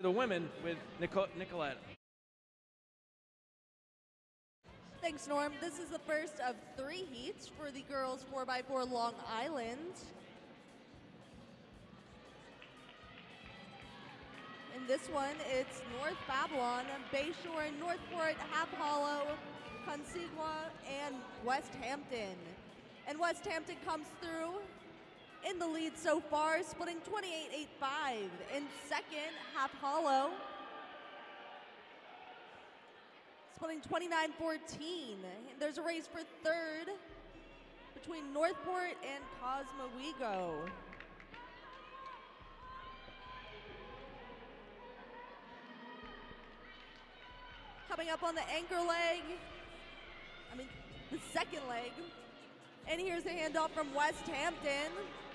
the women with Nicolette. Thanks, Norm. This is the first of 3 heats for the girls 4x4 Long Island. In this one, it's North Babylon, Bayshore, Northport, Half Hollow, Consigua, and West Hampton. And West Hampton comes through in the lead so far, splitting 28-8-5. In second, Half Hollow, splitting 29-14. There's a race for third between Northport and Cosmowego. Coming up on the anchor leg, the second leg. And here's the handoff from West Hampton.